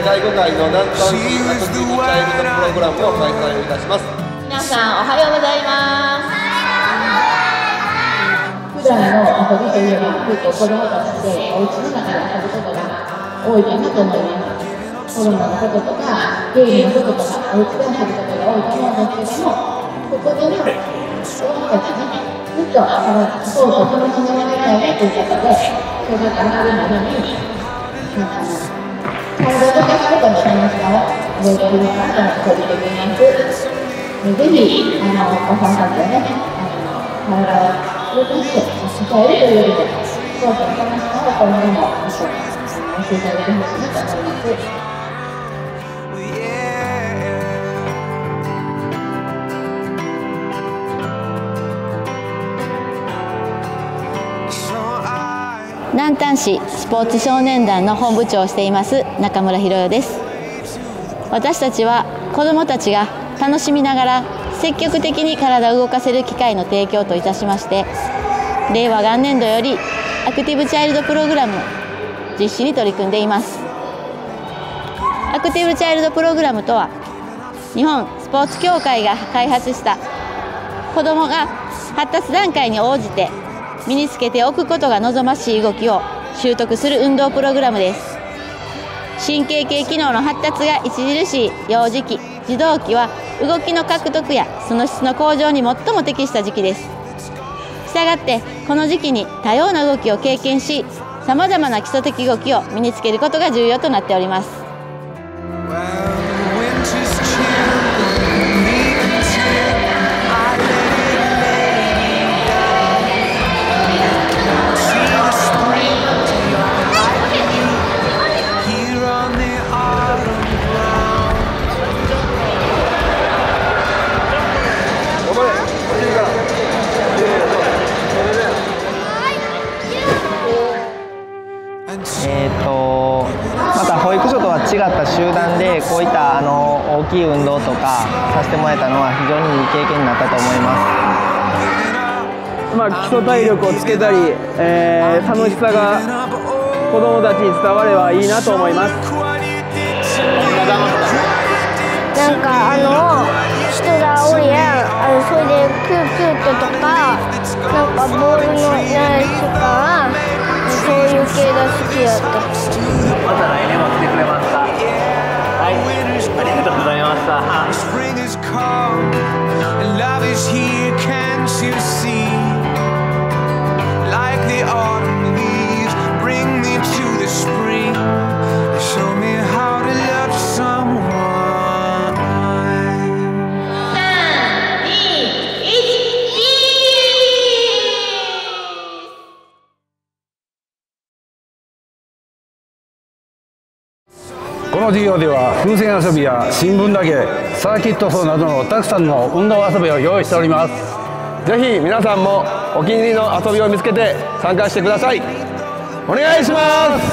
第5回の男子アクティブチャイルドプログラムを開催いたします。 皆さんおはようございます。 普段の遊びというのは結構子どもたちでお家の中で遊ぶことが多いかなと思います。コロナのこととかゲームのこととかお家で遊ぶことが多いと思うんですけども、ここでは子どもたちにずっとスポーツを楽しんでもらいたいなということで、小学校上がるまでに体を動かすことの楽しさを覚えているかなと取り組みます。ぜひお子さんたちをね、体を動かして鍛えるというよりもスポーツの楽しさを今後も教えていただいてほしいなと思います。 南丹市スポーツ少年団の本部長をしています中村博代です。私たちは子どもたちが楽しみながら積極的に体を動かせる機会の提供といたしまして、令和元年度よりアクティブチャイルドプログラム実施に取り組んでいます。アクティブチャイルドプログラムとは、日本スポーツ協会が開発した子どもが発達段階に応じて身につけておくことが望ましい動きを習得する運動プログラムです。神経系機能の発達が著しい幼児期、児童期は動きの獲得やその質の向上に最も適した時期です。したがってこの時期に多様な動きを経験し、さまざまな基礎的動きを身につけることが重要となっております。 また保育所とは違った集団でこういった大きい運動とかさせてもらえたのは非常にいい経験になったと思います。 基礎体力をつけたり、楽しさが子どもたちに伝わればいいなと思います。 なんか人が多いやん、それでキューキュートとかなんかボールのやつとかそういう系が好きだった。 また来年も来てくれますか。はい、ありがとうございましたこの授業では風船遊びや新聞投げ、サーキット走などのたくさんの運動遊びを用意しております。ぜひ皆さんもお気に入りの遊びを見つけて参加してください。お願いします。